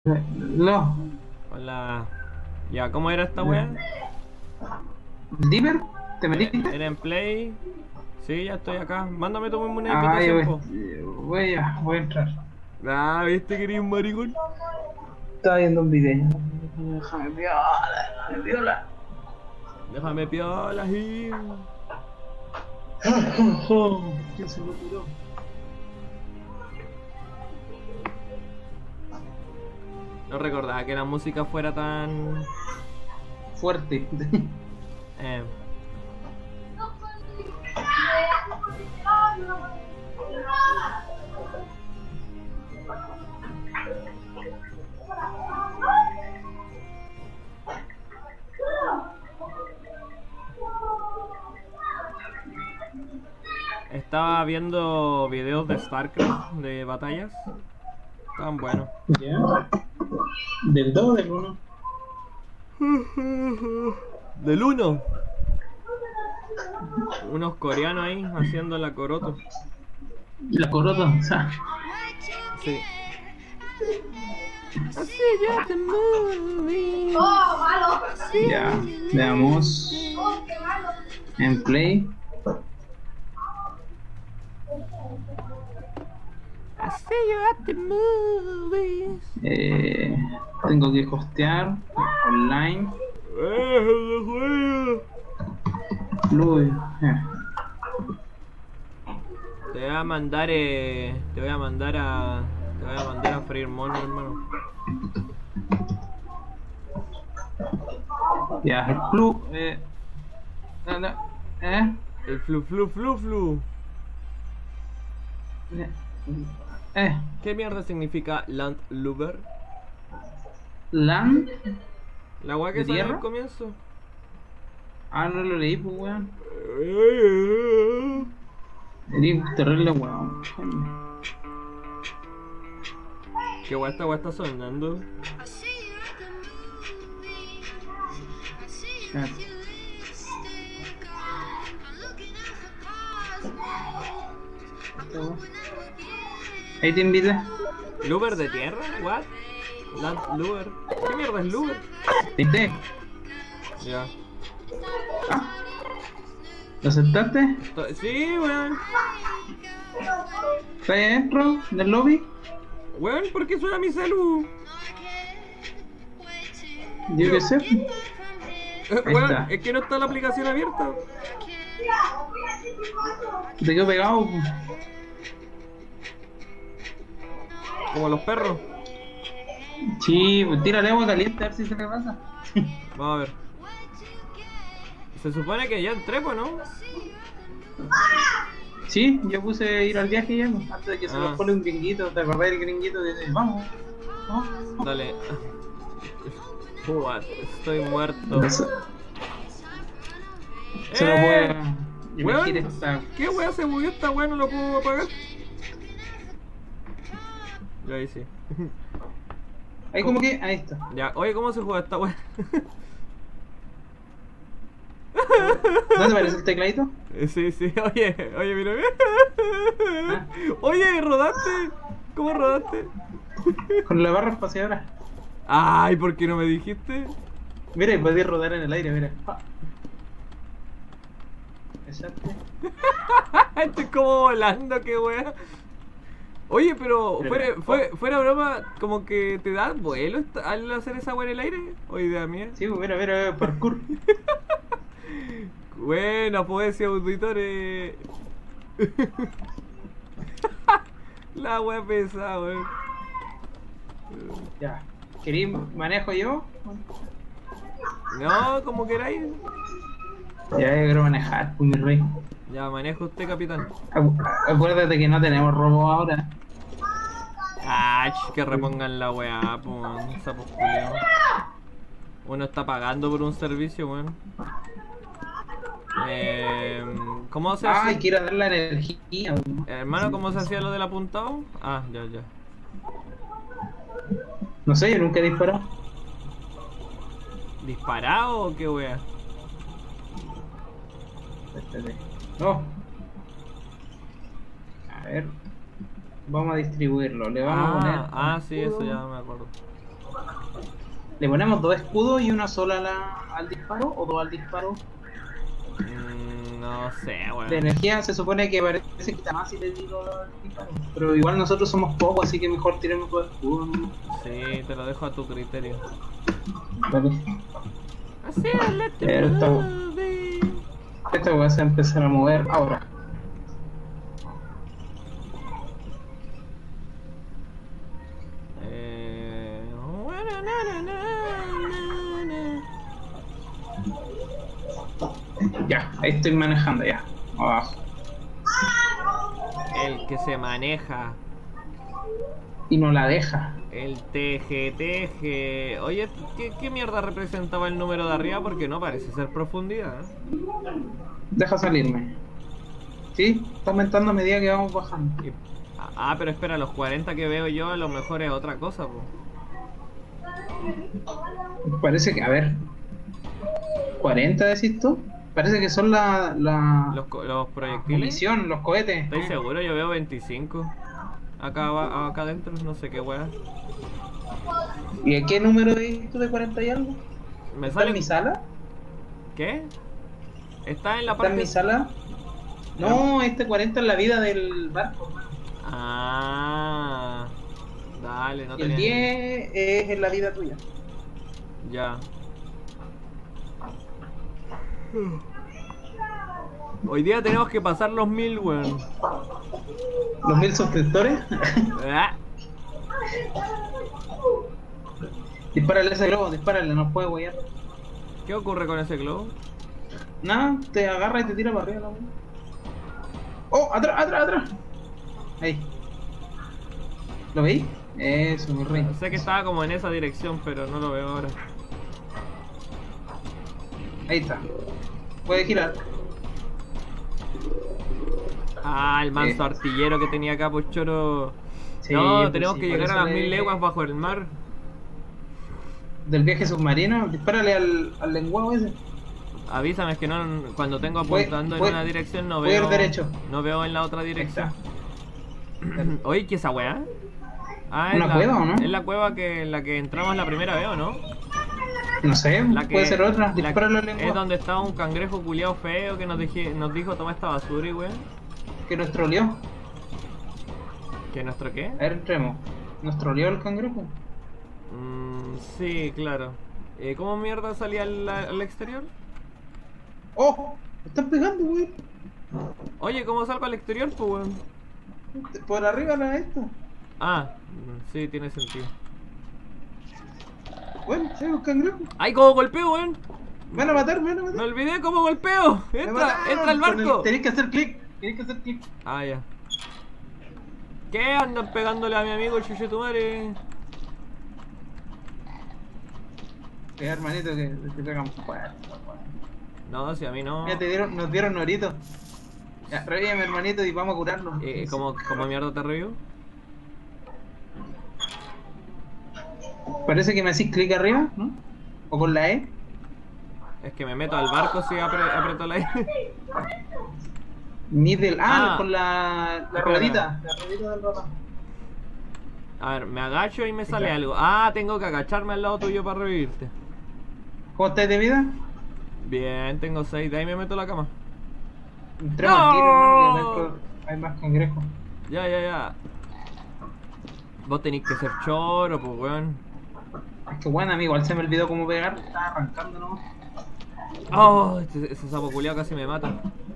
No, Hola. Ya, ¿cómo era esta wea? ¿Diver? ¿Te metiste? ¿Era en Play? Sí, ya estoy acá. Mándame tu una Ah, invitación, po. voy a entrar. Ah, ¿viste que eres un maricón? Estaba viendo un video. Déjame viola, déjame viola. Déjame piola, y... ¿Quién se lo tiró? No recordaba que la música fuera tan... Fuerte. Eh, estaba viendo videos de StarCraft, de batallas. Estaban buenos. ¿Ya? ¿Del 2 o del 1? Del uno. Unos coreanos ahí haciendo la coroto. La corota, o sea. Sí. I see you at the movie. Ya, veamos. En Play. I see you at the movies. Tengo que hostear online. Fluid. Te voy a mandar, te voy a mandar a, te voy a mandar a freír mono, hermano. Ya, el flu. No, no, El flu. eh, eh, ¿Qué mierda significa Landluber? Land La weá que de sale al tierra. comienzo. Ah, no lo leí, pues, weón. Eres terrible, weón. ¿Qué weá esta weá está sonando? Ah, ahí te invita. ¿Luber de tierra? ¿What? Landluber. ¿Qué mierda es Luber? ¿Viste? Ya. ¿Lo aceptaste? Sí, weón. ¿Estás ahí adentro del lobby? Weón, ¿por qué suena mi celu? Yo qué sé. Ahí Weón, está. es que no está la aplicación abierta. Te quedo pegado. Como los perros. Sí, pues tírale agua caliente a ver si se le pasa. Vamos a ver. Se supone que ya entré, pues, ¿no? Sí, yo puse ir al viaje ya, pues, antes de que se nos pone un gringuito. ¿Te acordás del gringuito? Dice, vamos, vamos. Dale. What? Estoy muerto. Se lo puede Weón, elegir esta. ¿qué weá se murió esta weá? No lo puedo apagar. Ya ahí sí. Ahí como que, ahí está. Ya, oye, ¿cómo se juega esta weá? ¿No te parece el tecladito? Sí, oye, mira. Ah, Oye, rodaste. ¿Cómo rodaste? con la barra espaciadora. Ay, ¿por qué no me dijiste? Mira, y podés rodar en el aire, mira. Ah. Exacto. Estoy como volando, qué weá. Oye, pero fuera broma, como que te da vuelo al hacer esa weá en el aire. O idea mía. Sí, mira, parkour. Buena, pues, auditores. La wea pesada, weón. Ya. ¿Queréis manejo yo? No, como queráis. Ya, yo quiero manejar, pues mi rey. Ya, maneja usted, capitán. Acuérdate que no tenemos robo ahora. Ah, que repongan la weá, pues, sapos culiados. Uno está pagando por un servicio, weón. ¿Cómo se hace? Ay, quiero dar la energía. Hermano, ¿cómo se hacía lo del apuntado? Ah, ya. No sé, yo nunca he disparado. ¿Disparado o qué wea? Espérate. No. A ver. Vamos a distribuirlo. Le vamos a poner. Sí, eso ya me acuerdo. ¿Le ponemos 2 escudos y una sola al disparo o 2 al disparo? No sé, De weón. energía se supone que parece que está más si le digo al disparo. Pero igual nosotros somos pocos, así que mejor tiremos 2 escudos. Sí, te lo dejo a tu criterio. Vale. Así es, let the Pero está- movie. Esta voy a empezar a mover ahora. Ya, ahí estoy manejando ya. Abajo. El que se maneja. Y no la deja. El teje. Oye, ¿qué mierda representaba el número de arriba? Porque no parece ser profundidad. Deja salirme. Sí, está aumentando a medida que vamos bajando. Pero espera, los 40 que veo yo a lo mejor es otra cosa, po. Parece que, a ver. ¿40 decís tú? Parece que son Los proyectiles. munición, los cohetes. ¿Estáis seguro? Yo veo 25. Acá adentro, no sé qué weá. ¿Y a qué número dices tú de 40 y algo? Me ¿Está en sale. mi sala? ¿Qué? Está en la ¿Está en mi parte. sala? No, este 40 es la vida del barco, hermano. Ah. Dale, no Y el tenía. 10 es en la vida tuya. Ya. Hoy día tenemos que pasar los 1000, weón. ¿Los 1000 suscriptores? Ah, Dispárale ese globo, dispárale, no puede guayar. ¿Qué ocurre con ese globo? Nada, te agarra y te tira para arriba la wea. ¡Oh! ¡Atrás! Ahí. ¿Lo veis? Eso, mi rey. Sé que estaba como en esa dirección, pero no lo veo ahora. Ahí está. Puede girar. Ah, el manso artillero que tenía acá, pues choro. Sí, No, pues tenemos sí, que por llegar a eso las 1000 leguas bajo el mar. Del viaje submarino, dispárale al lenguado ese. Avísame, es que no, cuando tengo apuntando en una dirección no voy veo. al derecho. No veo en la otra dirección. Oye, ¿qué es esa weá? Ah, ¿Una cueva o no? Es la cueva en la que entramos la primera vez, ¿o no? No sé, La que, puede ser otra. la Dispárale al que es lenguado. donde estaba un cangrejo culiao feo que nos dijo toma esta basura y weón. Que nos troleó. ¿Que nuestro qué? A ver, entremos. ¿Nos troleó el cangrejo? Sí, claro. ¿Cómo mierda salía al exterior? ¡Oh! ¡Me están pegando, güey! Oye, ¿cómo salgo al exterior, pues weón? Por arriba la esto. Ah, sí, tiene sentido. Bueno, sí, un cangrejo. ¡Ay, cómo golpeo, weón! Me van a matar, me van a matar. Me olvidé cómo golpeo. Me Entra mataron. al barco. Tenés que hacer clic. Ah, ya. ¿Qué andan pegándole a mi amigo el Chuchetumare? Hermanito, que te pegan fuerte. No, si a mí no. Mira, nos dieron norito. Ya, revíveme, hermanito, y vamos a curarnos. ¿Cómo mierda te revivo? Parece que me hacís clic arriba, ¿no? O con la E. Es que me meto al barco si aprieto la E. Middle. Ah. Con la Espera. ruedita. La ruedita del ratón. A ver, me agacho y me sale Está. algo. Ah, tengo que agacharme al lado tuyo para revivirte. ¿Cómo estáis de vida? Bien, tengo 6, de ahí me meto a la cama. Entremos ¡No! al tiro, hermano, que adentro hay más cangrejos. Ya. Vos tenéis que ser choro, pues weón. Es que bueno, amigo, igual se me olvidó cómo pegar. Estaba arrancando, ¿no? Oh, ese sapo culiao casi me mata.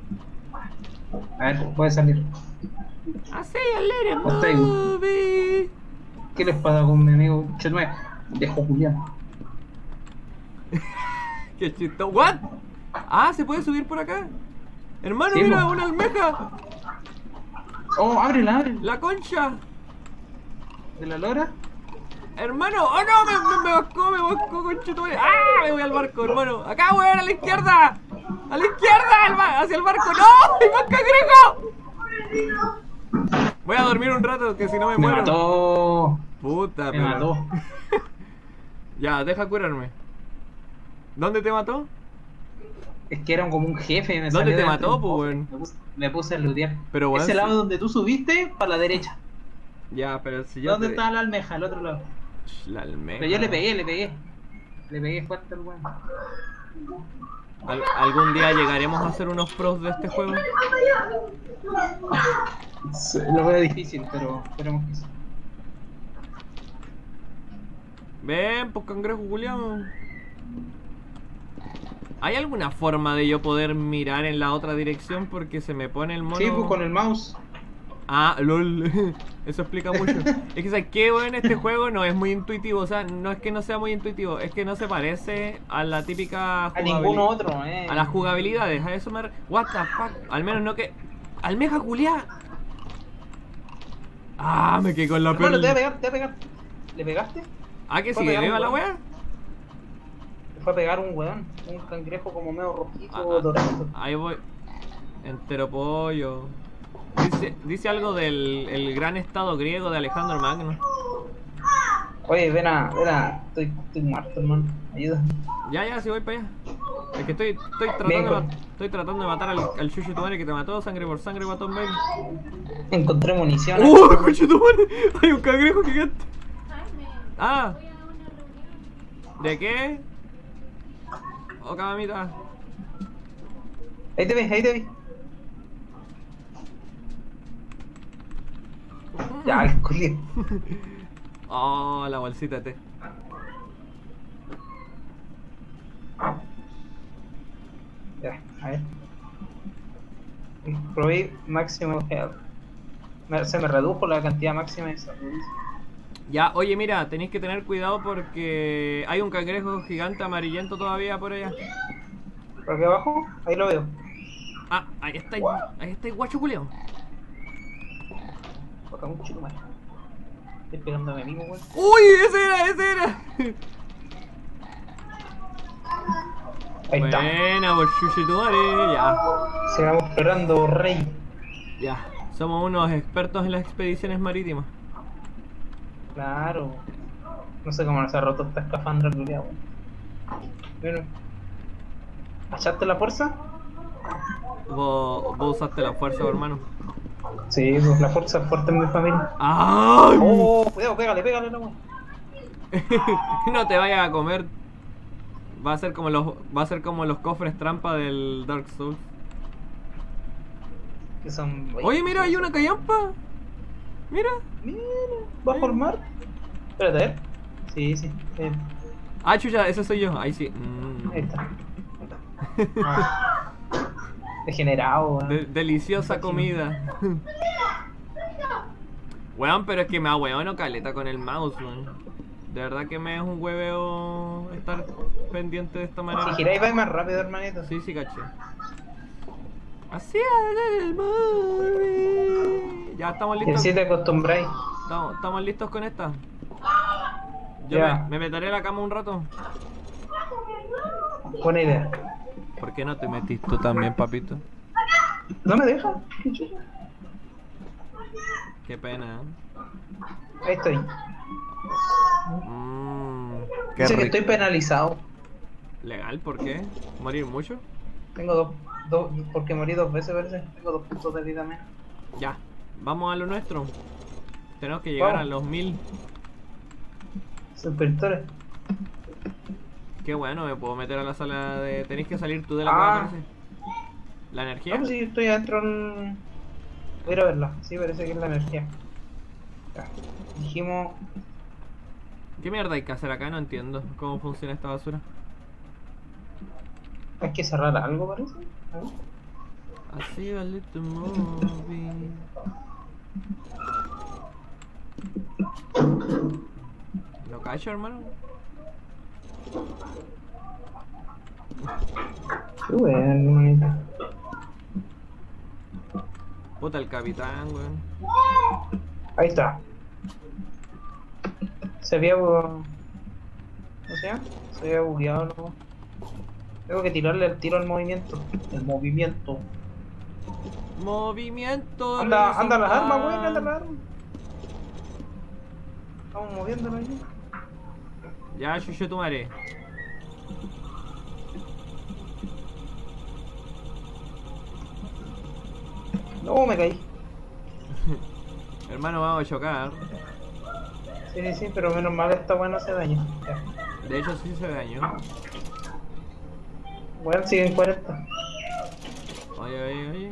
A ver, puede salir. Así, el ¿Cómo estáis? movie. ¿Qué les pasa con mi amigo Chetue? Viejo Julián. Qué chistoso. ¿What? Ah, ¿se puede subir por acá? Hermano, Sí, mira, po. una almeja. Oh, ábrela. La concha. ¿De la lora? Hermano, oh no, me bascó, conchetumare. ¡Ah! Me voy al barco, hermano. Acá, weón, a la izquierda. A la izquierda, hacia el barco. ¡No! ¡Hay más cangrejo! Voy a dormir un rato, que si no me Me muero. mató. Puta, Me mató. Ya, deja curarme. ¿Dónde te mató? Es que era como un jefe. Me ¿Dónde salió te de mató, un po, cofre. weón? Me puse a lootear. Pero, weón, Ese si- lado donde tú subiste, para la derecha. Ya, pero si yo ¿Dónde te- estaba la almeja? Al otro lado. La almeja. Pero yo le pegué. Le pegué fuerte al weón. ¿Algún día llegaremos a ser unos pros de este juego? Sí, lo veo difícil, pero esperemos que sí. Ven, pues cangrejo culiao. ¿Hay alguna forma de yo poder mirar en la otra dirección porque se me pone el mono? Sí, pues con el mouse. Ah, lol. Eso explica mucho. Es que, ¿sabes qué, weón? Este juego no es muy intuitivo. O sea, no es que no sea muy intuitivo, es que no se parece a la típica A ningún otro, a las jugabilidades. A eso me... What the fuck. Al menos no que... ¡Almeja culiá! Ah, me quedé con la Hermano, te perla. voy a pegar, te voy a pegar. ¿Le pegaste? Ah, que Fue a sigue pegar viva un la weón. wea. Le fue a pegar un weón. Un cangrejo como medio rojito, Ah, dorado. ahí voy. Entero pollo. Dice algo del el gran estado griego de Alejandro Magno. Oye, ven a. Estoy muerto, hermano. Ayuda. Ya, sí voy para allá. Es que estoy Bien, tratando de matar al Chuchu tu madre que te mató, sangre por sangre, guatón baby. Encontré munición. ¡Oh, Chuchu tu madre! Hay un cangrejo gigante. Ah, ¿de qué? Oh, mamita. Ahí te vi, ahí te vi. Ya, el culio. Oh, la bolsita de té. Ya, a ver. Probé máximo health. Se me redujo la cantidad máxima de salud. Ya, oye, mira, tenéis que tener cuidado porque hay un cangrejo gigante amarillento todavía por allá. ¿Por aquí abajo? Ahí lo veo. Ah, ahí está el guacho culeo. Acá un chico más. Estoy pegándome a mí, weón. ¡Uy! ¡Ese era! Ahí está. Buena, por Chuchitumare, ya. Sigamos esperando, rey. Ya, somos unos expertos en las expediciones marítimas. Claro. No sé cómo nos ha roto esta escafandra, culiao, weón. Bueno. ¿Achaste la fuerza? Vos usaste la fuerza, hermano. Sí, pues la fuerza es fuerte en mi familia. ¡Ay! Oh, cuidado, pégale, no, weón. No te vayas a comer. Va a ser como los cofres trampa del Dark Souls. Que son. Oye, mira, hay una callampa. Mira. Mira, bajo el mar. Espérate, a ver. Sí. Ah, chucha, ese soy yo. Ahí sí. Ahí está. Ah, degenerado, weón. Deliciosa comida. Weón, pero es que me ahueono caleta con el mouse, weón. De verdad que me es un hueveo estar pendiente de esta manera. Si giráis vais más rápido, hermanito. Sí, caché. Así es el movie. Ya estamos Y listos. si te acostumbráis. Estamos listos con esta. Yo Ya. me meteré a la cama un rato. Buena idea. ¿Por qué no te metís tú también, papito? No me deja. Qué pena, ¿eh? Ahí estoy. Qué Dice que rico. estoy penalizado. ¿Legal? ¿Por qué? ¿Morir mucho? Tengo dos, porque morí 2 veces, parece. Tengo 2 puntos de vida menos. Ya, vamos a lo nuestro. Tenemos que llegar Vamos. a los 1000. Suscriptores. Qué bueno, me puedo meter a la sala de... Tenés que salir tú de la Ah. cueva, parece. ¿La No, energía? pues sí, estoy adentro en... Voy a ir a verla. Sí, parece que es la energía. Ya. Dijimos... ¿Qué mierda hay que hacer acá? No entiendo cómo funciona esta basura. Hay que cerrar algo, parece. A ver. Así a little movie. ¿Lo cacho, hermano? Qué bueno, hermanito. Puta el capitán, weón. Ahí está. Se había... ¿Cómo se llama? Se había bugueado, ¿no? Tengo que tirarle el tiro al movimiento. El movimiento. Movimiento. Anda las horizontal. armas, weón, anda las armas. Estamos moviéndolo ahí. Ya, chucho tu madre. No, me caí. Hermano, vamos a chocar. Sí, pero menos mal esta weá no se daña. Ya. De hecho sí se dañó. Bueno, siguen 40. Oye.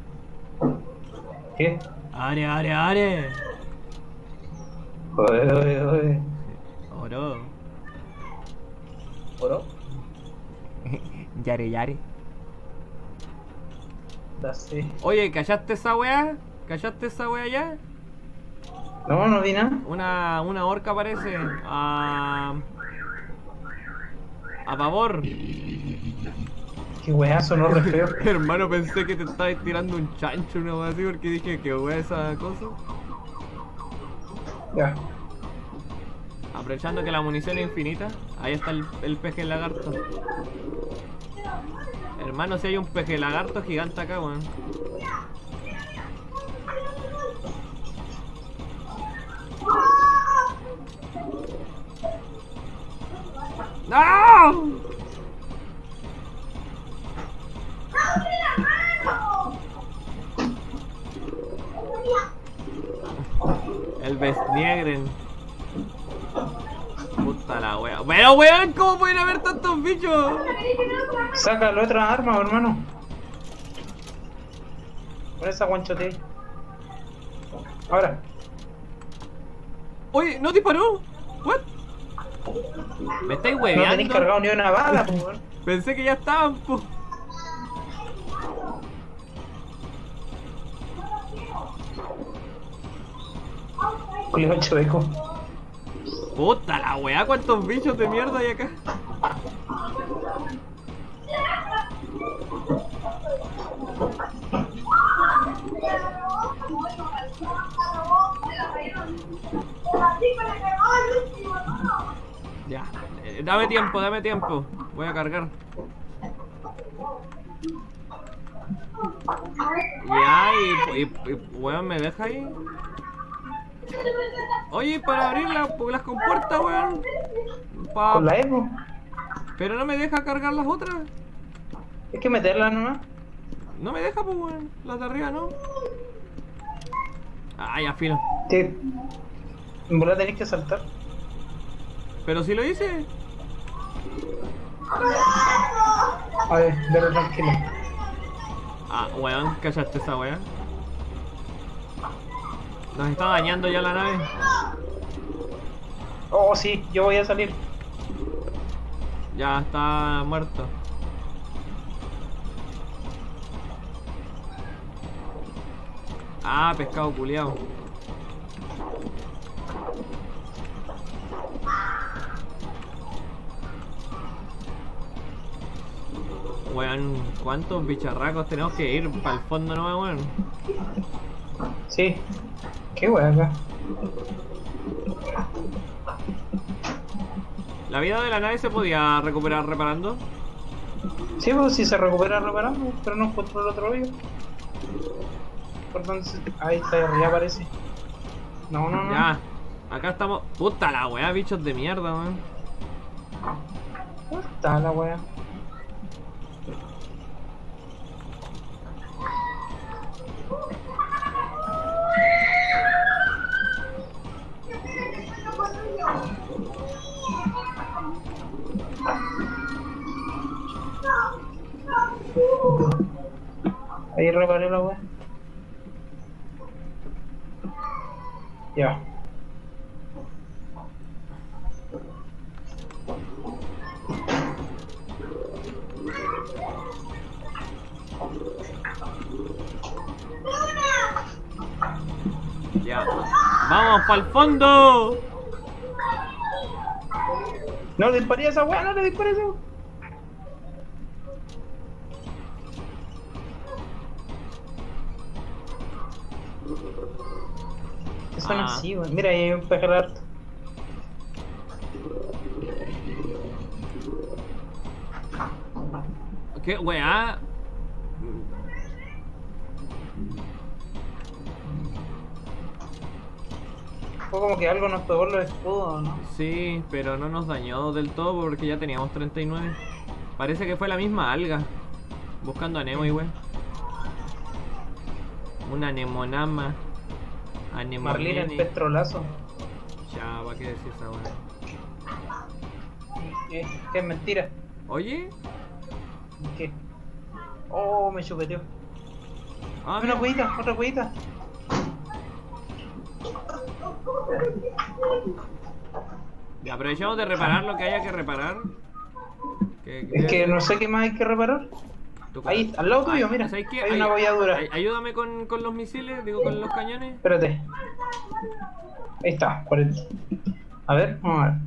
¿Qué? Are. Oye. Oro. ¿Oro? Yare. Ya sé. Oye, ¿callaste esa weá? ¿Callaste esa weá ya? No vi nada. Una orca parece. A pavor. Qué weazo, no re feo. Hermano, pensé que te estabas tirando un chancho una weá así porque dije que weá esa cosa. Ya. Aprovechando que la munición es infinita, ahí está el peje lagarto. Hermano, si hay un peje lagarto gigante acá, weón. ¡No! El Bestniegren. Puta la wea. Pero weón, ¿cómo pueden haber tantos bichos? Saca la otra arma, hermano. Con esa guanchote. Ahora. Oye, ¿no disparó? ¿What? Me estáis No tenéis hueveando. cargado ni una bala, pues, weón. Pensé que ya estaban, po. Culeo chueco. Puta la weá, cuántos bichos de mierda hay acá. Ya, dame tiempo. Voy a cargar. Ya, weón, ¿me deja ahí? Oye, para abrir las compuertas, weón. Con la Evo. Pero no me deja cargar las otras. Hay que meterla nomás. No me deja, pues, weón. Las de arriba, ¿no? Ah, ya, fino. En verdad tenés que saltar. Pero si lo hice. A ver, dale tranquilo. Ah, weón, callaste esa weá. Nos está dañando ya la nave. Oh, sí, yo voy a salir. Ya está muerto. Ah, pescado culiao. Weón, ¿cuántos bicharracos tenemos que ir para el fondo nuevo, weón? Sí. Qué wea acá. ¿La vida de la nave se podía recuperar reparando? Sí, pues si se recupera reparando, pero no encuentro el otro hoyo. Por donde ahí está, arriba aparece. No. Ya, acá estamos. Puta la weá, bichos de mierda, weón. ¿Dónde está la wea? Ahí reparé la wea. Ya. Ya. ¡Vamos para el fondo! No le disparé a esa wea, no le disparé a esa wea. Eso no es así, weón. Mira, ahí hay un peje harto. ¿Qué weá? Fue como que algo nos pegó en los escudos, ¿no? Sí, pero no nos dañó del todo porque ya teníamos 39. Parece que fue la misma alga. Buscando a Nemo y weón. Una anemonama. Marlene el petrolazo. Ya, va que decir esa weá. Que es mentira. Oye. ¿Qué? Oh, me chupeteó. Ah, Una mira. huevita, otra huevita. Ya, aprovechamos de reparar lo que haya que reparar. Es que no sé qué más hay que reparar. Ahí, al lado tuyo, mira. ¿Sabes qué? Hay una bolladura. Ayúdame con los misiles, digo, con los cañones. Espérate. Ahí está, por el... A ver, vamos a ver.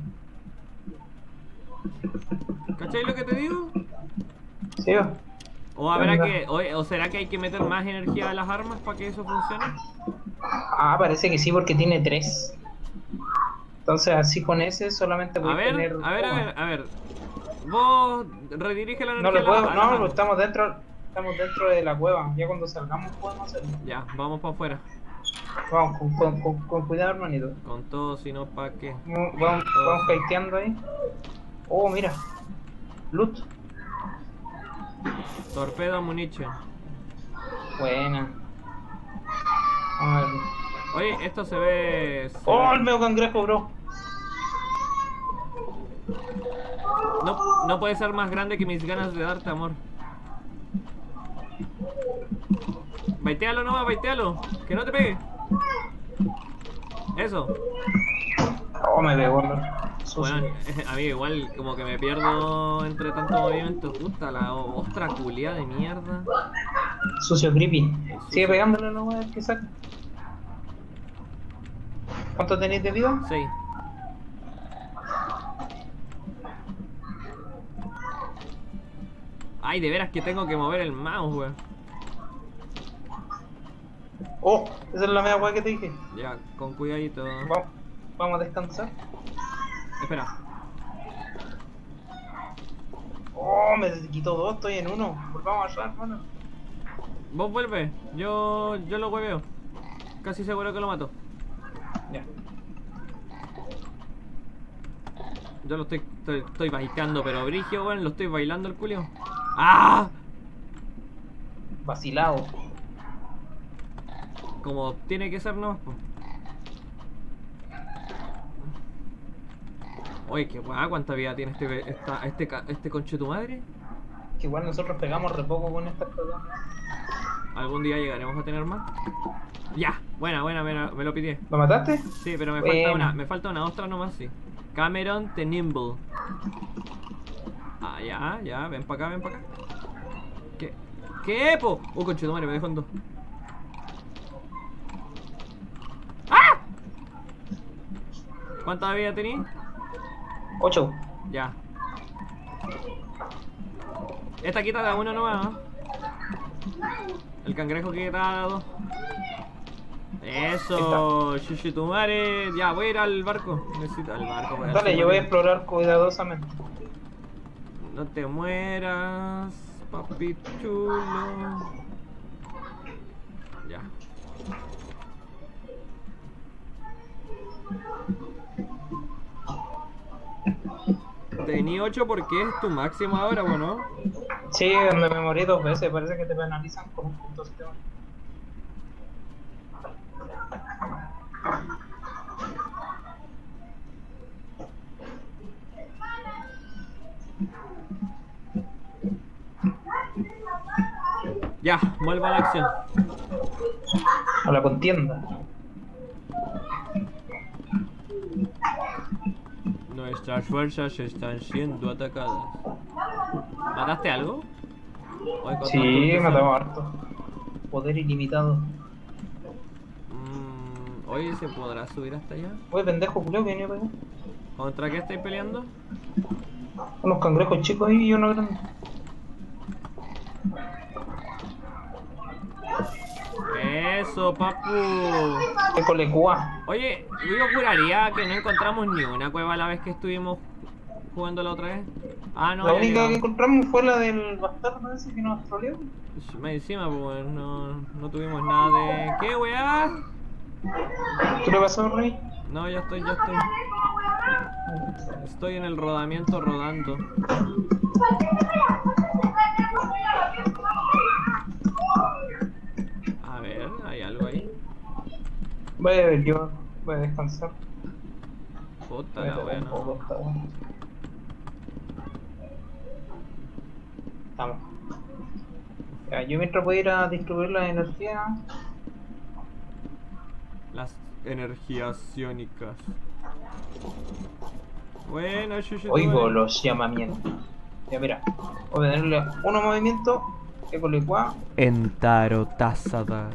¿Cachai lo que te digo? ¿Sí? ¿O habrá que, o será que hay que meter más energía a las armas para que eso funcione? Ah, parece que sí, porque tiene 3. Entonces así con ese solamente voy A ver, tener... a ver. Vos redirige la energía No le puedo, a las no, armas. estamos dentro de la cueva. Ya cuando salgamos podemos hacerlo. Ya, vamos para afuera. Vamos, con cuidado, hermanito. Con todo, si no, ¿para qué? Vamos kiteando ahí. Oh, mira. Loot. Torpedo ammunition. Buena. Vamos a ver. Oye, esto se ve... Oh, el medio cangrejo, bro. No puede ser más grande que mis ganas de darte amor. Baitealo nomás, baitealo. Que no te pegue. Eso. Oh, me pegó, bro. Bueno, amigo, igual como que me pierdo entre tanto movimiento. Puta, la ostra culia de mierda. Sucio creepy. Sigue pegándole, no voy a ver qué saca. ¿Cuánto tenéis de vida? 6. Ay, de veras que tengo que mover el mouse, weón. Oh, esa es la media weá que te dije. Ya, con cuidadito. Vamos a descansar. Espera. Oh, me quitó 2, estoy en 1. Volvamos allá, hermano. Vos vuelve, yo lo hueveo. Casi seguro que lo mato. Ya. Yo lo estoy bailando, pero brigio, weón, lo estoy bailando el culio. ¡Ah! Vacilado. Como tiene que ser, ¿no? Oye, qué guay, ¿cuánta vida tiene este conche tu madre? Que igual nosotros pegamos re poco con estas cosas. ¿Algún día llegaremos a tener más? Ya, buena, me lo pidí. ¿Lo mataste? Sí, pero me falta una ostra nomás, sí. Cameron the Nimble. Ah, ya, ven para acá. ¿Qué, po? Conche tu madre, me dejó en 2. ¡Ah! ¿Cuánta vida tenías? 8. Ya. Esta quita de 1 nomás, ¿no? El cangrejo quita de 2. Eso, Shushitumare. Ya, voy a ir al barco. Necesito al barco. Dale, yo voy a explorar cuidadosamente. No te mueras, papi chulo. Ya. Tení 8 porque es tu máximo ahora, ¿o no? Sí, me morí 2 veces, parece que te penalizan por un punto sistema. Ya, vuelvo a la acción. A la contienda. Nuestras fuerzas están siendo atacadas. ¿Mataste algo? Sí, matamos harto. Poder ilimitado. Oye, ¿se podrá subir hasta allá? Oye, pendejo, culeo, que venía para allá. ¿Contra qué estáis peleando? Unos cangrejos chicos ahí y uno grande. Eso, papu. Qué colecua. Oye, yo juraría que no encontramos ni una cueva la vez que estuvimos jugando la otra vez. Ah, no. La única que encontramos fue la del bastardo ese que nos troleó. Más encima, pues no tuvimos nada de... ¿Qué, weá? ¿Qué le pasó, Rey? No, ya estoy. Estoy en el rodamiento rodando. A ver, ¿hay algo ahí? Voy a ver, yo voy a descansar. Puta la wea, no. Estamos. Ya, yo mientras voy a ir a distribuir la energía. Las energías iónicas. Bueno, yo Oigo los llamamientos. Ya mira, voy a tenerle uno movimiento. Ecolicua. Entaro Tazadar.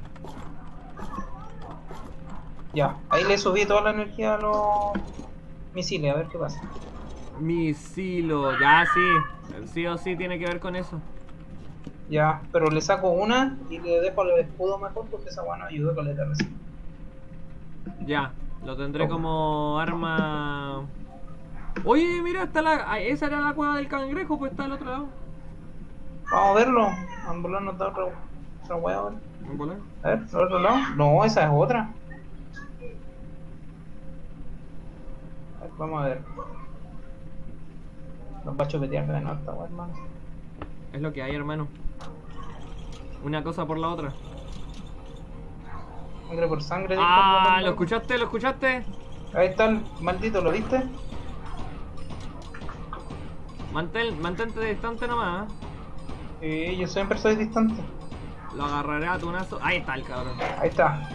Ya, ahí le subí toda la energía a los misiles, a ver qué pasa. Misilo, ya sí. Sí o sí tiene que ver con eso. Ya, pero le saco una y le dejo el escudo mejor porque esa guana ayudó con la recién. Ya, lo tendré como arma. Oye, mira, está la. Esa era la cueva del cangrejo, pues está al otro lado. Vamos a verlo. En volar nos da otra hueá ahora. ¿En volar? A ver, ¿al otro lado? No, esa es otra. A ver, vamos a ver. Nos va a chupetear de nuevo esta hueá, hermano. Es lo que hay, hermano. Una cosa por la otra. Sangre por sangre. Ah, ¿lo escuchaste? ¿Lo escuchaste? Ahí está el maldito, ¿lo viste? Mantente distante nomás, ¿eh? Yo siempre soy distante. Lo agarraré a tunazo. Ahí está el cabrón. Ahí está.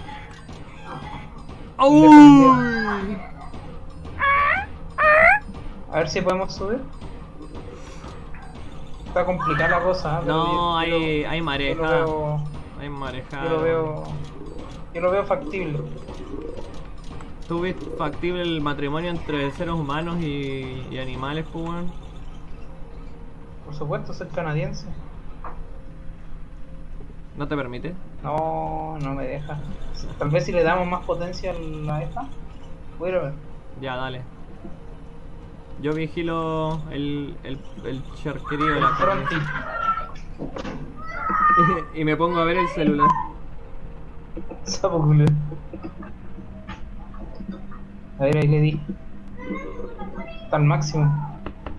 ¡Uy! A ver si podemos subir. Está complicada la cosa, ¿eh? No, hay mareja. Hay mareja. Yo lo veo factible. ¿Tú ves factible el matrimonio entre seres humanos y animales, pues, weón? Por supuesto, soy canadiense. ¿No te permite? No, no me deja. Tal vez si le damos más potencia a la esta. Voy a ver. Ya, dale. Yo vigilo el charquerío de la Fronti. y me pongo a ver el celular. Sapo culo. A ver, ahí le di. Está al máximo.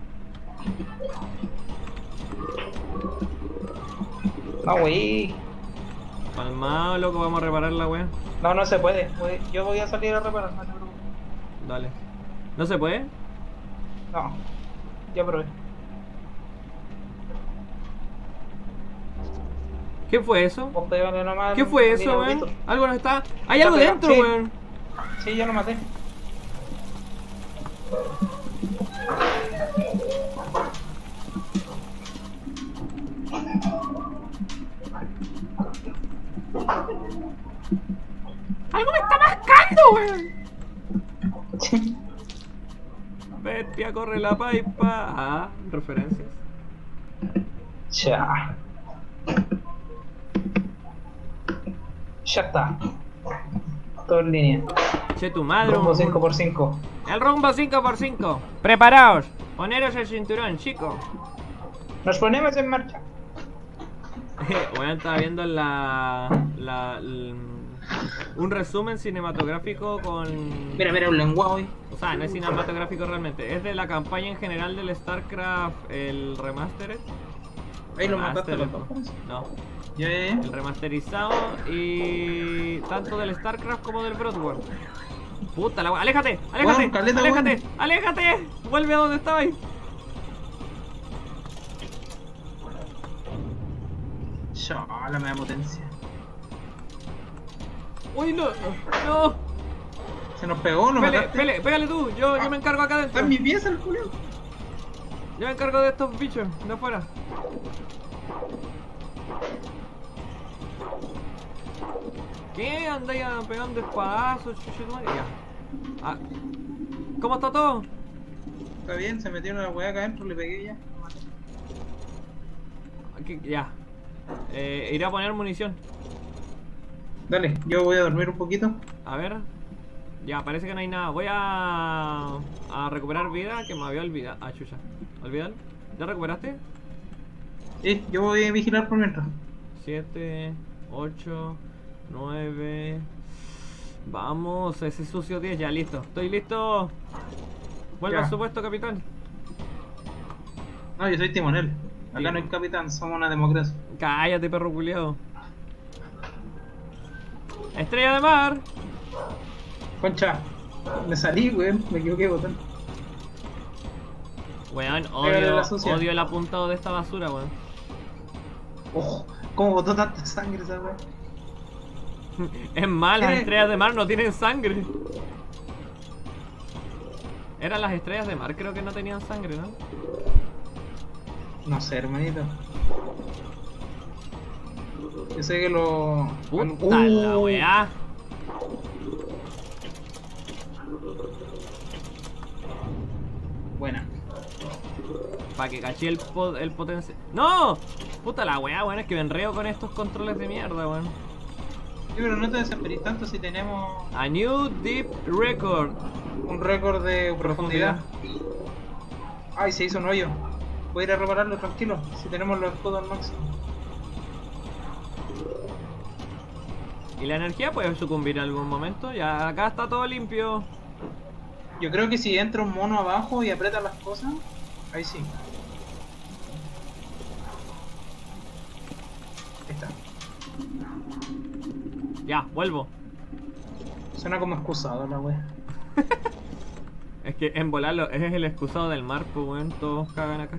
No, wey. Calmado, loco, vamos a reparar la wea. No, no se puede. Yo voy a salir a reparar. No te preocupes. Dale. ¿No se puede? No, ya probé. ¿Qué fue eso? Vos pégale nomás. ¿Qué fue eso, mira, weón? bonito. Algo no está. ¡Hay algo Está dentro, pegado, sí. weón! Sí, ya lo maté. ¡Algo me está mascando, weón! Bestia, corre la pipa. Ah, referencias. Ya. Ya está. Todo en línea. Che, tu madre. Rumbo 5x5. El rumbo 5x5. Preparaos. Poneros el cinturón, chicos. Nos ponemos en marcha. Bueno, estaba viendo un resumen cinematográfico con... Mira, un lenguaje hoy. O sea, no es cinematográfico realmente. Es de la campaña en general del StarCraft, el remastered. Ahí lo mataste Remastered, los dos. no. Ya. El remasterizado y tanto del StarCraft como del Broadworld. Puta la wea. ¡Aléjate! ¡Aléjate! Bueno, caleta, ¡Aléjate! bueno. ¡Aléjate! ¡Vuelve a donde estabais! Chala, me da potencia. ¡Uy, no! ¡No! Se nos pegó, nos mataste. Pégale tú, yo me encargo acá Está adentro. en mi pieza el Julio. Yo me encargo de estos bichos, de afuera. ¿Qué? Andáis pegando espadazos, chuchetumare. Ya. Ah. ¿Cómo está todo? Está bien, se metió una weá acá adentro, le pegué ya. Aquí, ya. Iré a poner munición. Dale, yo voy a dormir un poquito. A ver. Ya, parece que no hay nada. Voy a recuperar vida que me había olvidado. Ah, chucha. Olvídalo. ¿Ya recuperaste? Sí, yo voy a vigilar por mientras. 7, 8, 9. Vamos, ese sucio 10. Ya, listo. Estoy listo. Vuelva Ya. a su puesto, capitán. No, yo soy timonel. Acá Sí. no hay capitán, somos una democracia. Cállate, perro culiado. Estrella de mar. Concha, me salí, weón, me equivoqué de botón. Weón, Pégale odio, la sucia. odio el apuntado de esta basura, weón. Ojo, ¿cómo botó tanta sangre esa weá? Es más, las ¿Qué? estrellas de mar no tienen sangre. Eran las estrellas de mar, creo que no tenían sangre, ¿no? No sé, hermanito. Yo sé que lo... Puta la weá. Buena. Para que caché el potencial. ¡No! Puta la weá, weón, es que me enreo con estos controles de mierda, weón. Sí, pero no te desesperes tanto si tenemos A new deep record. un récord de profundidad. Ay, se hizo un hoyo. Voy a ir a repararlo tranquilo, si tenemos los escudos al máximo. ¿Y la energía puede sucumbir en algún momento? Ya acá está todo limpio. Yo creo que si entra un mono abajo y aprieta las cosas, ahí sí. Ahí está. Ya, vuelvo. Suena como excusado la wea. Es que en volarlo es el excusado del mar, pues weón, todos cagan acá.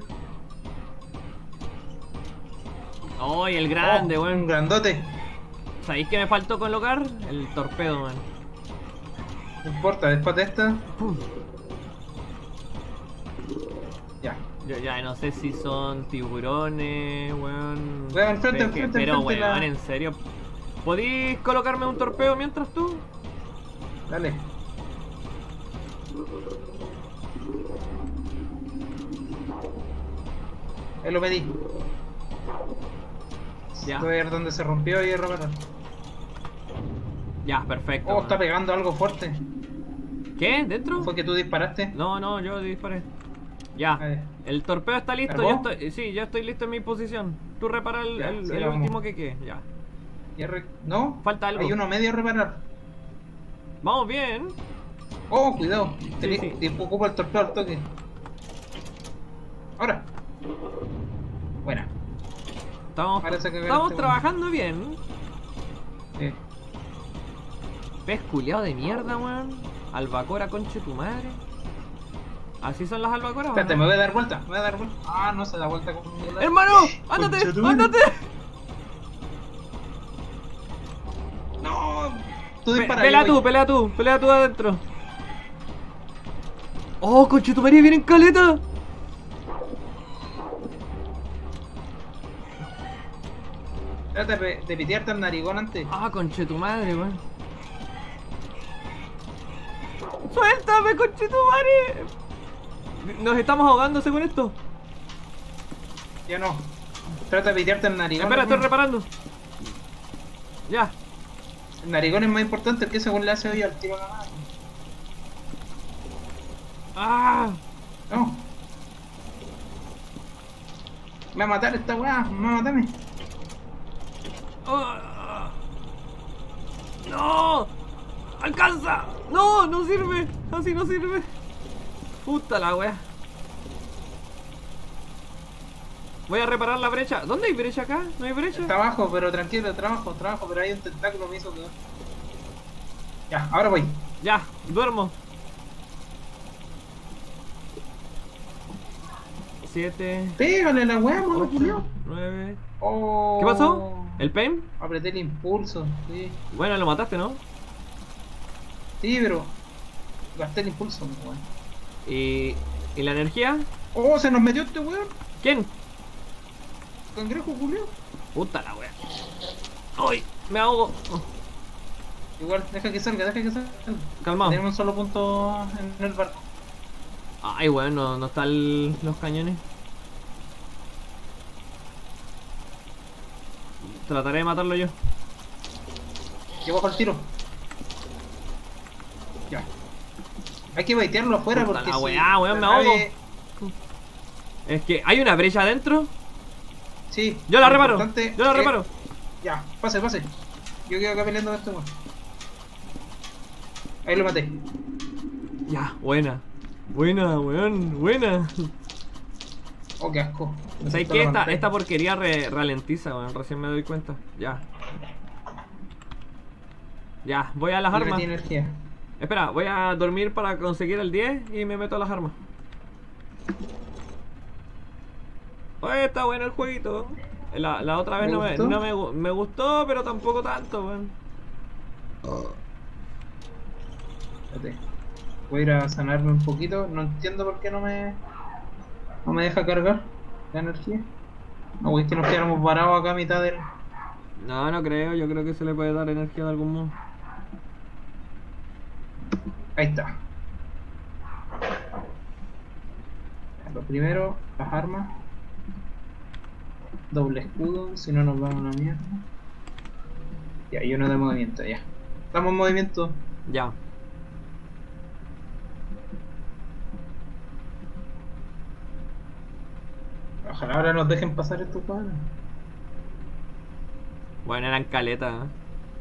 ¡Ay, el grande, Un weón! grandote. ¿Sabéis qué me faltó colocar? El torpedo, man. No importa, después de esta, Pum. ya. Yo ya no sé si son tiburones, weón. Weón, enfrente, Pero, enfrente, pero enfrente weón, la- en serio. ¿Podís colocarme un torpedo mientras tú? Dale. Ahí lo pedí. Ya, Voy a ver dónde se rompió y reparar. ya, perfecto. Oh, weón. está pegando algo fuerte. ¿Qué? ¿Dentro? ¿Fue que tú disparaste? No, no, yo disparé. Ya, A ver. el torpedo está listo. ¿Cargó? Yo estoy, sí, ya estoy listo en mi posición. Tú repara el, Ya, el- sí, el vamos. último que quede. Ya. ¿No? Falta algo. Hay uno medio a reparar. Vamos bien. Oh, cuidado. Sí. Ocupa el torpedo al toque. Ahora. Buena. Estamos, Parece que estamos este trabajando bien. Sí. Pez culiao de mierda, weón. Albacora, conche tu madre. ¿Así son las albacoras? ¿o Espérate, no? me voy a dar vuelta. Me voy a dar vuelta. Ah, no se da vuelta con... ¡Hermano! ¡Ándate! Conchetumare. ¡Ándate! No. Tú dispara. yo voy. Pelea tú adentro. ¡Oh, conche tu madre! ¡Vienen caleta! Trata de pitearte al narigón antes. ¡Ah, conche tu madre, weón! ¡Suéltame, conche tu madre! Nos estamos ahogando según esto. Ya no. Trata de pitearte al narigón. Espera, estoy hermano. reparando. Ya. El narigón es más importante que según le hace hoyo al tiro a la mano. ¡Ah! No. Me va a matar esta weá. Me va a matarme. ¡Ah! ¡No! ¡Alcanza! ¡No! ¡No sirve! Así no sirve. Puta la wea. Voy a reparar la brecha. ¿Dónde hay brecha acá? ¿No hay brecha? Está abajo, pero tranquilo, trabajo, pero hay un tentáculo que me hizo que... Ya, ahora voy. Ya, duermo. 7, Pégale la weá, mono 8, culiao. 9. Oh. ¿Qué pasó? ¿El pain? Apreté el impulso, sí. Bueno, lo mataste, ¿no? Sí, pero... Gasté el impulso, weón. ¿Y la energía? Oh, se nos metió este weón. ¿Quién? Cangrejo culiao. Puta la wea. ¡Ay! Me ahogo. Oh, Igual, deja que salga, deja que salga. calmado. Tenemos un solo punto en el barco. Ay, weón, no están los cañones. Trataré de matarlo yo. Yo bajo el tiro. Ya. Hay que baitearlo afuera Puta porque la si weá, weón, la me ahogo. nave- Es que hay una brecha adentro. Sí. Yo la lo reparo. importante Yo la es- reparo. Ya, pase, pase. Yo quedo acá peleando con este weón. Ahí lo maté. Ya, buena. Buena, weón, buena. Oh, qué asco. ¿Sabes Necesito qué? la Esta pantalla. porquería ralentiza, weón. Recién me doy cuenta. Ya. Ya, voy a las Libre armas. de energía. Espera, voy a dormir para conseguir el 10 y me meto a las armas. Oye, está bueno el jueguito. La otra vez ¿Me gustó? me gustó, pero tampoco tanto, weón. Espérate. Voy a ir a sanarme un poquito. No entiendo por qué no me deja cargar la energía. No, güey, es que nos quedamos varados acá a mitad del... No, no creo, yo creo que se le puede dar energía de algún modo. Ahí está. Lo primero, las armas. Doble escudo, si no nos vamos a la mierda. Ya, y uno de movimiento, ya. Estamos en movimiento. Ya. Ojalá ahora nos dejen pasar estos cuadros. Bueno, eran caletas, ¿eh?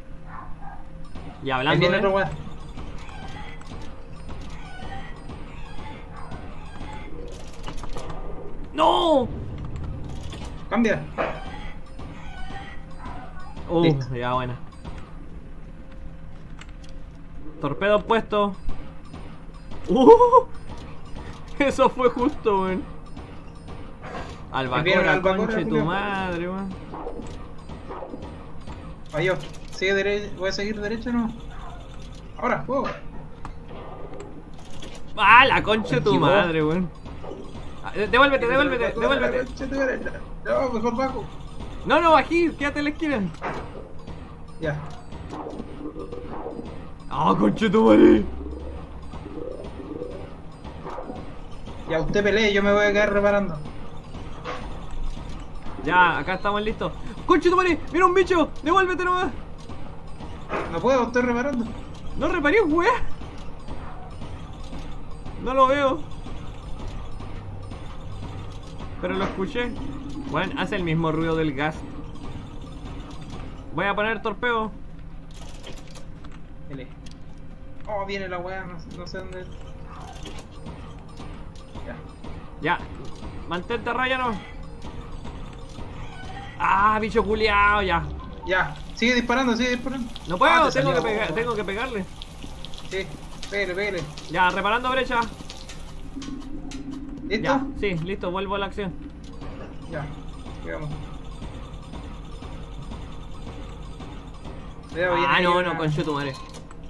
Y Ahí hablando viene de... otro weón. ¡No! Cambia. Listo. Ya buena. Torpedo puesto. Eso fue justo, weón. Viene Albacora, un albacora, conche tu Julio. madre, weón. Falló. Sigue derecho. Voy a seguir derecho, ¿no? Ahora, juego. ¡Ah, la concha de tu Esquivó. madre, weón! Ah, devuélvete. No, mejor bajo. No, bají, quédate en la esquina. Ya. ¡Ah, concha de tu madre! Ya, usted pelee, yo me voy a quedar reparando. Ya, acá estamos listos. ¡Concha de tu madre! ¡Mira un bicho! ¡Devuélvete nomás! No puedo, estoy reparando. No reparé, weón. No lo veo. Pero lo escuché. Bueno, hace el mismo ruido del gas. Voy a poner torpeo. Pelee. Oh, viene la weá, no sé dónde. Ya. Ya. Mantente a raya, no. Ah, bicho culiao, ya. Ya, sigue disparando, sigue disparando. No puedo, Ah, te tengo salió. tengo que pegarle. Sí, pégale. Ya, reparando brecha. ¿Listo? Ya, sí, listo, vuelvo a la acción. Ya, llegamos. Cuidado, viene Ah, ahí no, una- concha tu madre.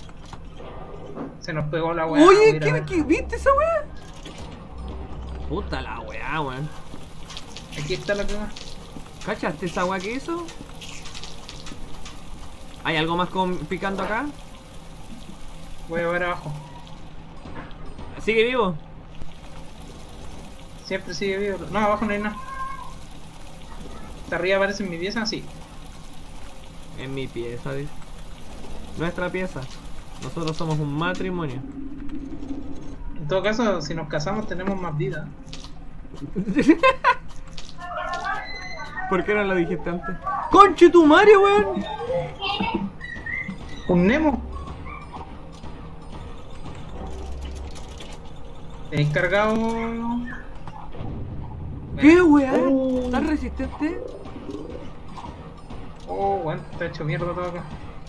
Se nos pegó la weá. Oye, mira. ¿viste esa weá? Puta la weá, weón. Aquí está la cagada. ¿Cachaste esa weá que hizo? ¿Hay algo más picando acá? Voy a ver abajo. ¿Sigue vivo? Siempre sigue vivo. No, abajo no hay nada. ¿Está arriba aparece en mi pieza? Sí. En mi pieza, dice. Nuestra pieza. Nosotros somos un matrimonio. En todo caso, si nos casamos tenemos más vida. ¿Por qué no lo dijiste antes? ¡Conche tu madre, weón! Un Nemo. ¿Tenéis cargado? ¿Qué, weón? Oh. ¿Estás resistente? Oh, bueno, está hecho mierda todo acá.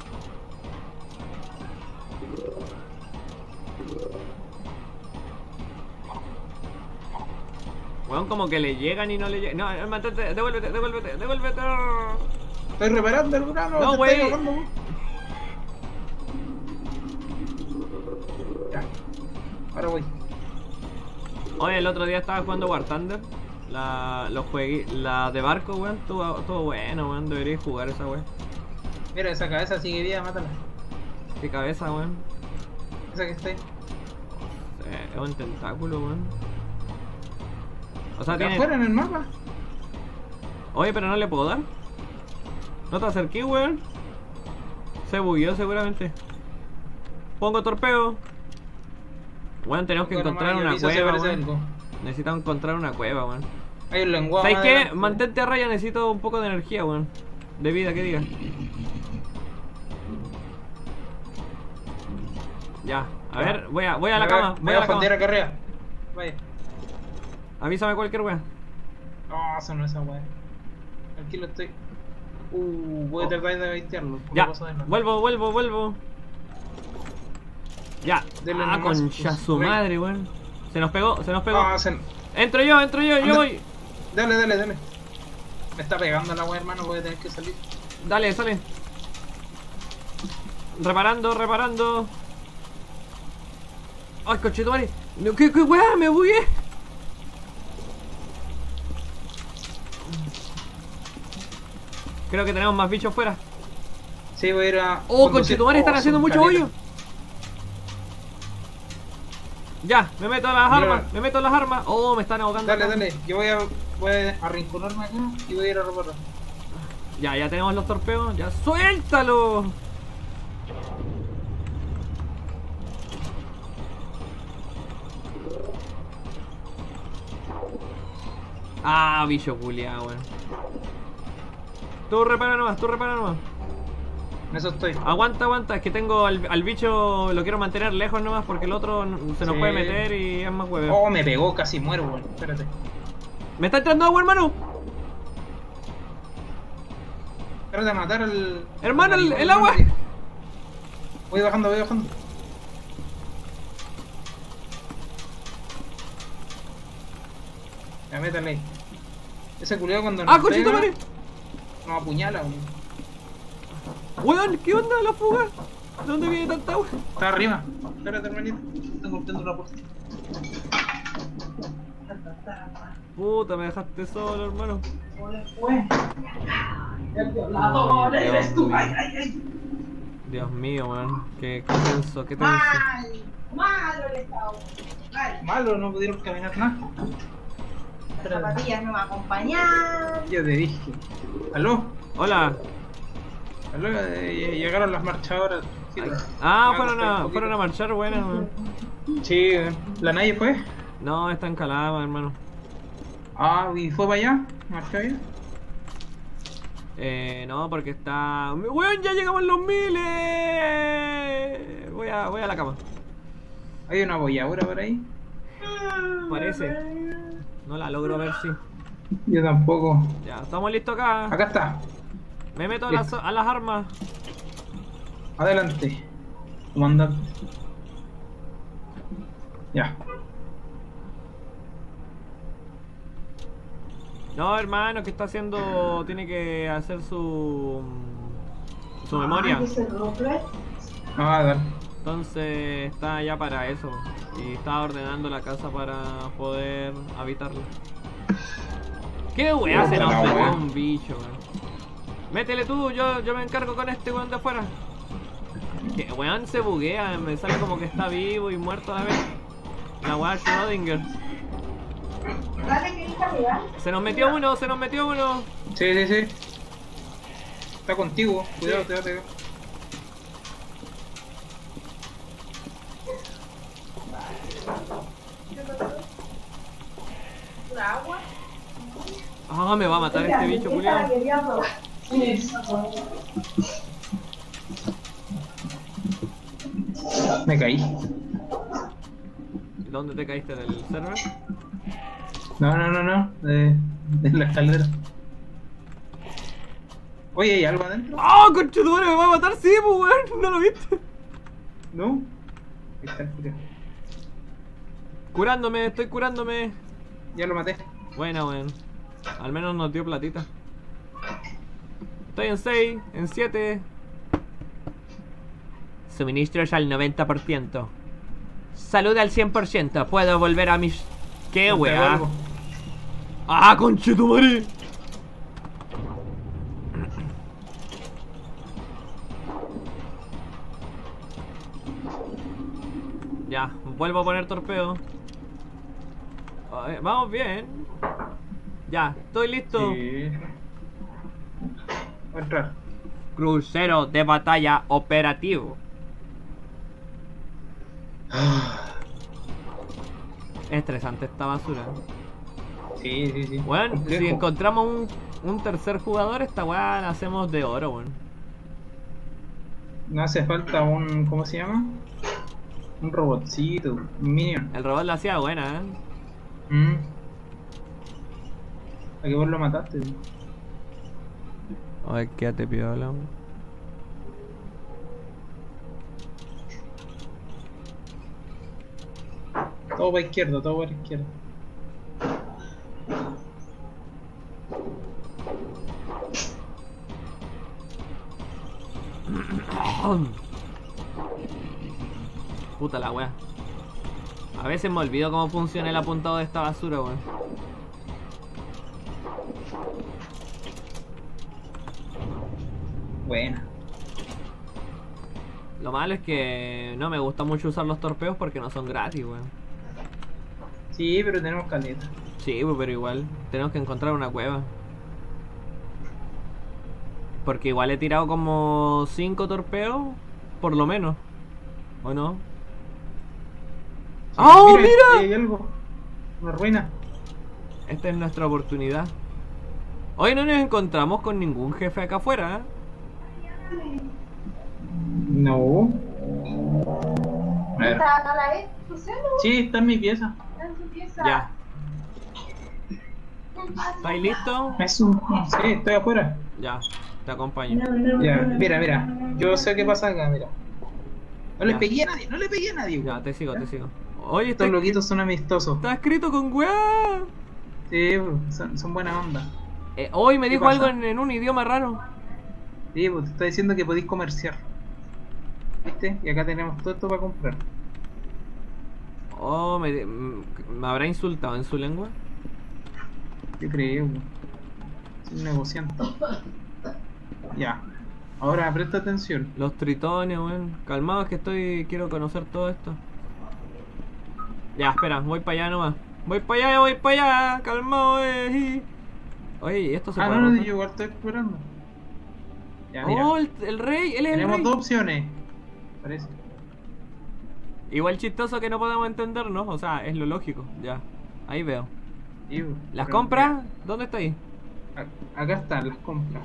Weón, como que le llegan y no le llegan. No, mantente, devuélvete. Estoy reparando el grano. No, te güey. estoy ahogando, güey. Ya. Ahora voy. Oye, el otro día estaba jugando War Thunder. La de barco, weón. Estuvo bueno, weón. Deberías jugar esa weón. Mira, esa cabeza sigue viva, mátala. Qué cabeza, weón. Esa que está ahí. Es un tentáculo, weón. O sea, Acá tiene... afuera en el mapa. Oye, pero no le puedo dar. No te acerqué, weón. Se bugueó seguramente. Pongo torpeo. Weón, tenemos que Bueno, encontrar man, una avisa si cueva, aparece weón. algo. Necesitamos encontrar una cueva, weón. Hay un lenguaje. ¿Sabes más qué? adelante. Mantente a raya, necesito un poco de energía, weón. De vida, que diga. Ya, a ver, voy a la cama. Voy a fondear acá arriba. Vaya. Avísame cualquier weón. No, eso no es esa weá. Tranquilo estoy. Voy a tratar de baitearlo. Ya, vuelvo. Ya. Dele Ah, nomás, concha pues, su güey. madre, weón. Se nos pegó. Ah, Entro yo, yo Anda. voy. Dale. Me está pegando la wea, hermano, voy a tener que salir. Dale, sale. Reparando, reparando. Ay, conchetumare. No, ¿qué weá? Me bugué. Creo que tenemos más bichos fuera. Sí, voy a ir a... Oh, conchetumare, están haciendo mucho hoyo. Ya, me meto a las armas, me meto a las armas. Oh, me están ahogando. Dale, dale, yo voy a arrinconarme acá y voy a ir a reparar. Ya tenemos los torpedos, ya suéltalo. Ah, bicho culiao, weón. Tú repara nomás, tú repara nomás. En eso estoy. Aguanta, aguanta, es que tengo al bicho, lo quiero mantener lejos nomás porque el otro se nos puede meter y es más hueve. Oh, me pegó, casi muero, weón. Espérate. Me está entrando agua, hermano. Espérate a matar al... Hermano, el agua. Voy bajando, voy bajando. Ya, métale ahí. Ese culiao cuando ¡Ah, nos cochito, pega, madre! nos apuñala, weón. Weón, ¿qué onda la fuga? ¿De dónde viene tanta agua? Está arriba. Espérate, hermanito. Estoy golpeando una puerta. Puta, me dejaste solo, hermano. Dios mío, weón. Qué tenso, qué tenso. Malo el estado. Malo, no pudieron caminar nada. Las zapatillas no me acompañan. Ya te dije. ¿Aló? Hola. ¿Aló? Llegaron las marchadoras. Sí, fueron a marchar, buenas, weón. Sí, ¿la nadie fue? No, está en Calama, hermano. Ah, ¿y fue para allá? ¿Marchó allá? No, porque está... ¡Weón, ya llegamos a los 1000! Voy a la cama. ¿Hay una bolladura por ahí? Parece. No la logro ver, sí. Yo tampoco. Ya, estamos listos acá. Acá está. Me meto a las armas. Adelante. Comandante. Ya. No, hermano, que está haciendo... Tiene que hacer su memoria. Ah, dale. Entonces está ya para eso. Y está ordenando la casa para poder habitarla. ¿Qué weá se nos pegó un bicho, weón? Métele tú, yo me encargo con este weón de afuera. Que weón se buguea, me sale como que está vivo y muerto a la vez. La weá Schrödinger. Se nos metió uno, se nos metió uno. Sí, sí, sí. Está contigo. Cuidado, Sí. te va a pegar. ¿Agua? Ah, me va a matar este bicho, culiao. Me caí. ¿Dónde te caíste? ¿Del server? No. De la escalera. Oye, ¿hay algo adentro? ¡Oh, conchetumare! Me va a matar, sí, pues, weón. ¿No lo viste? No. Ahí está el culiao. Curándome, estoy curándome. Ya lo maté. Buena, weón. Al menos nos dio platita. Estoy en 6, en 7. Suministros al 90%. Salud al 100%. Puedo volver a mis... ¿Qué, Me pegó weá? algo. ¡Ah, conchetumare! Ya, vuelvo a poner torpedo. Vamos bien. Ya, estoy listo. Sí. Voy a entrar. Crucero de batalla operativo. Estresante esta basura. Sí. Bueno, Complejo. si encontramos un tercer jugador, esta weá la hacemos de oro, weón. No hace falta un... ¿Cómo se llama? Un robotcito, un minion. El robot la hacía buena, ¿A qué vos lo mataste? A ver, quédate piola. Todo para izquierda, todo para izquierda. Puta la wea. A veces me olvido cómo funciona el apuntado de esta basura, weón. Buena. Lo malo es que no me gusta mucho usar los torpedos porque no son gratis, weón. Sí, pero tenemos caleta. Sí, pero igual tenemos que encontrar una cueva. Porque igual he tirado como 5 torpedos, por lo menos. ¿O no? Sí, ¡Oh, ahí mira! hay algo. Una ruina. Esta es nuestra oportunidad. Hoy no nos encontramos con ningún jefe acá afuera, ¿eh? No. A ver. ¿Está acá la vez? Sí, está en mi pieza. Está en su pieza. Ya. ¿Estáis listos? Es un... Sí, estoy afuera. Ya, te acompaño. Ya, mira. Yo sé qué pasa acá, mira. No le Ya. pegué a nadie, no le pegué a nadie. Ya, te sigo. Oye, Estos loquitos son amistosos. está escrito con weá. Sí, son buena onda. Hoy me ¿Qué dijo pasa? algo en un idioma raro. Sí, pues te está diciendo que podéis comerciar. ¿Viste? Y acá tenemos todo esto para comprar. Oh, me habrá insultado en su lengua. Yo creo. Soy un negociante. Ya. Ahora presta atención. Los tritones, weón. Calmados que quiero conocer todo esto. Ya, espera, voy para allá nomás. Voy para allá, calmado, Oye, ¿y esto se puede No, yo romper? igual estoy explorando. Ya, mira. Oh, el rey, él es el Tenemos rey. dos opciones. Parece. Igual chistoso que no podemos entendernos, o sea, es lo lógico, ya. Ahí veo. Sí, ¿Las pero compras? ¿Dónde está ahí? mira, acá están las compras.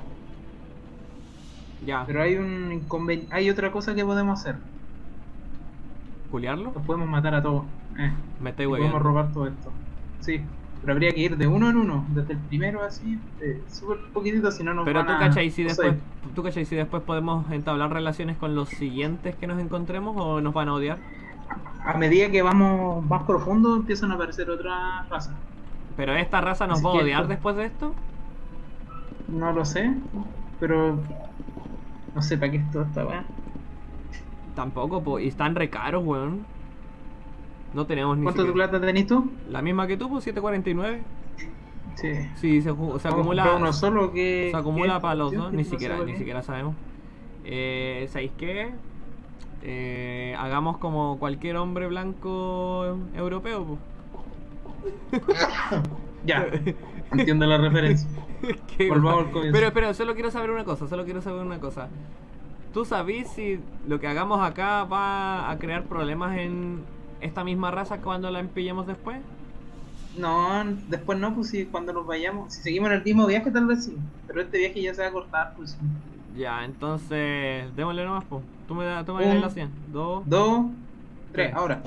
Ya. Pero hay un inconveniente. Hay otra cosa que podemos hacer. ¿Culiarlo? Los podemos matar a todos. Me Y estoy podemos hueviando. robar todo esto. Sí. Pero habría que ir de uno en uno. Desde el primero así. Súper poquitito, si no nos Pero van tú a... cachai si no sé. después, tú cachai si después podemos entablar relaciones con los siguientes que nos encontremos o nos van a odiar. A medida que vamos más profundo empiezan a aparecer otras razas. Pero esta raza nos Así va a que odiar esto- después de esto. No lo sé. Pero... No sé para qué es toda esta weá. Tampoco, po, y están re caros, weón. No tenemos ni ¿Cuánto de siquiera... plata tenés tú? La misma que tú, pues 749. Sí. Sí, se ¿Vamos a acumula. comprar uno solo que... Se acumula que- para los sí, dos, no ni sé siquiera, por ni qué. siquiera sabemos. ¿Sabéis qué? Hagamos como cualquier hombre blanco europeo, pues. Ya. Entiendo la referencia. Qué Volvamos guay. al comienzo. Pero solo quiero saber una cosa, ¿Tú sabes si lo que hagamos acá va a crear problemas en esta misma raza cuando la empillemos después? No, después no, pues si cuando nos vayamos, si seguimos en el mismo viaje tal vez sí, pero este viaje ya se va a cortar, pues. Ya, entonces, démosle nomás, po. Tú me das Un, la 100. 2. 2, 3, ahora.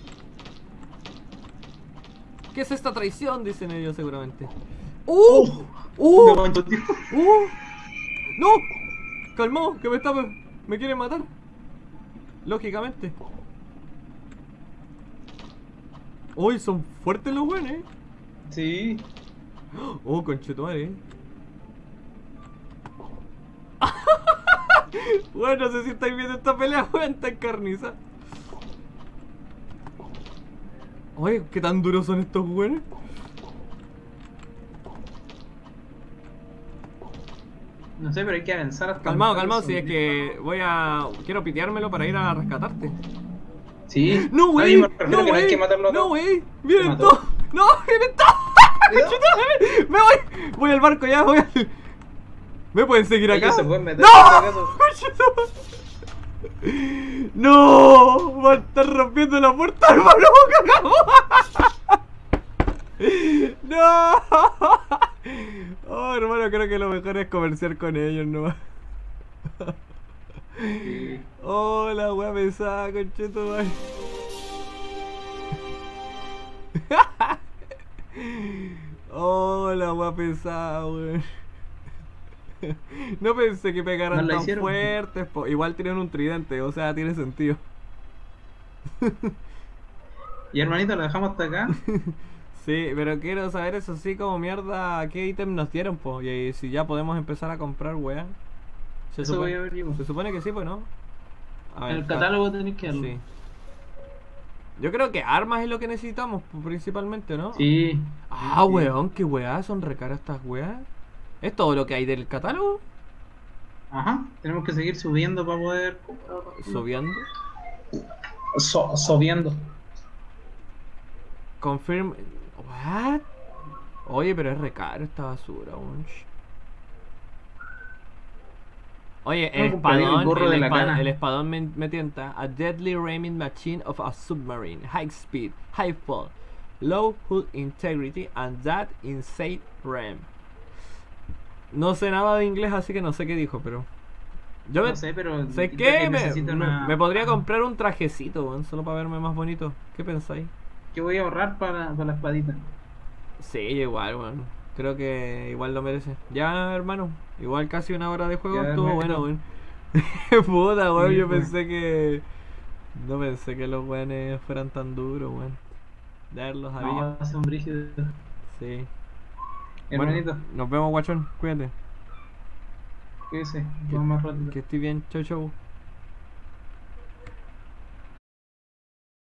¿Qué es esta traición? Dicen ellos seguramente. De ¡Uh! momento, tío. ¡No! Calmado, que me quieren matar. Lógicamente. Uy, son fuertes los buenos, Sí. Oh, conchetuare. Bueno, no sé si estáis viendo esta pelea, weón, está encarniza. Oye, ¿qué tan duros son estos weones? No sé, pero hay que avanzar hasta... Calmado, matar calmado, al si es que quiero piteármelo para ir a rescatarte. Sí. ¡No, Ahí wey! me refiero ¡No, que no hay wey! que matarlo a ¡No, todos. wey! Te ¡Vienen mató. todos! ¡No, vienen todos! ¡Conchetumare! ¡Me voy! Voy al barco ya, voy al... ¿Me pueden seguir acá? Ellos se pueden meter, ¡No! por si acaso. Conchetumare. ¡No! ¡Va a estar rompiendo la puerta, hermano! ¡Cagamos! ¡No! Oh, hermano, creo que lo mejor es comerciar con ellos nomás. Sí. Oh, la wea pesada, conchetumare. Oh, la wea pesada, weón. No pensé que pegaran No la tan hicieron. fuertes, po. Igual tienen un tridente, o sea, tiene sentido. Y hermanito, lo dejamos hasta acá. Sí, pero quiero saber eso sí como mierda, qué ítem nos dieron, po. Y si ya podemos empezar a comprar, weá. Eso voy a averiguar. Se supone que sí, pues, ¿no? A En ver, el catálogo tenéis que verlo. Sí. Yo creo que armas es lo que necesitamos principalmente, ¿no? Sí. Ah, Sí. weón, qué weá, son recaras estas weas. ¿Es todo lo que hay del catálogo? Ajá. Tenemos que seguir subiendo para poder comprar otras cosas. Subiendo. Subiendo. Confirm. What? Oye, pero es recaro esta basura, weón. Oye, el No, compadre, el espadón, gorro de la cana. el espadón me tienta. A deadly ramming machine of a submarine. High speed, high fall, low hull integrity, and that insane ram. No sé nada de inglés, así que no sé qué dijo, pero... Yo No sé, pero ¿Sabes dice qué? que necesita una... Me podría comprar un trajecito, weón, solo para verme más bonito. ¿Qué pensáis? Que voy a ahorrar para la espadita. Sí, igual, weón. Creo que igual lo merece. Ya, hermano. Igual casi una hora de juego Ya, estuvo hermanito. bueno, weón. Puta, weón. Sí, Yo pues. pensé que. No pensé que los weones fueran tan duros, weón. De verlos había. No, hace un brígido. Sí. Hermanito, Bueno, nos vemos, guachón. Cuídate. cuídese. Vamos más rápido. Que estés bien. Chau, chau.